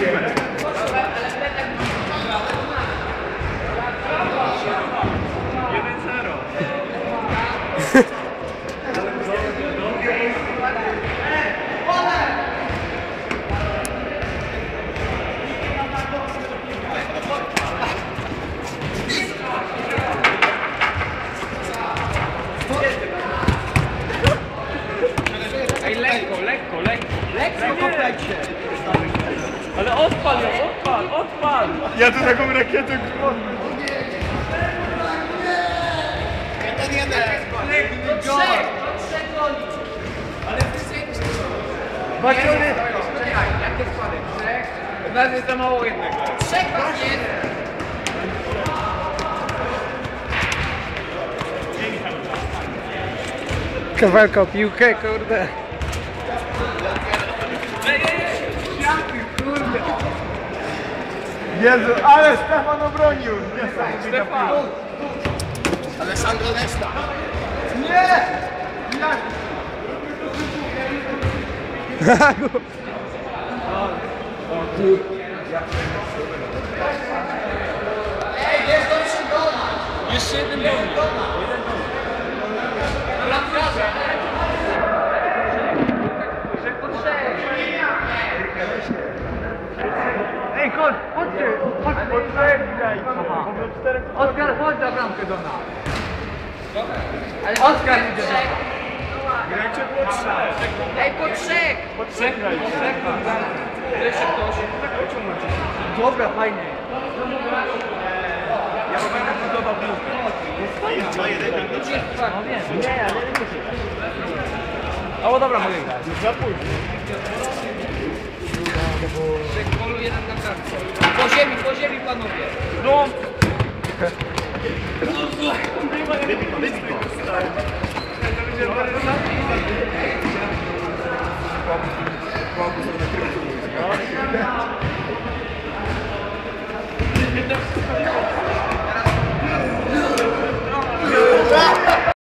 Ale odpal ją, odpal! Ja tu taką rakietę grzmową. Czekaj, jakie składy? Trzech? Nas jest za mało jednego. Trzech właśnie! Kawałka piłkę, kurde. Kurde. Jezu, ale Stefan obronił. Stefan! Alessandro Nesta. Nie! Jak? Ej, jest do przygona. Jeszcze jeden gol. Ej, chodź, chodźcie! Chodź, Oskar, chodź za bramkę do nas. Ale Oskar idzie za nas. grajcie po trzech. Ej, po trzech! Po trzech grajcie. Jeszcze ktoś. Dobra, fajnie. Ja będę budował piłkę. No wiem. Nie, ale nie muszę. O, dobra, mogę grać. Już za późno. Trzech golu, jeden na bramkę. Po ziemi panowie. No!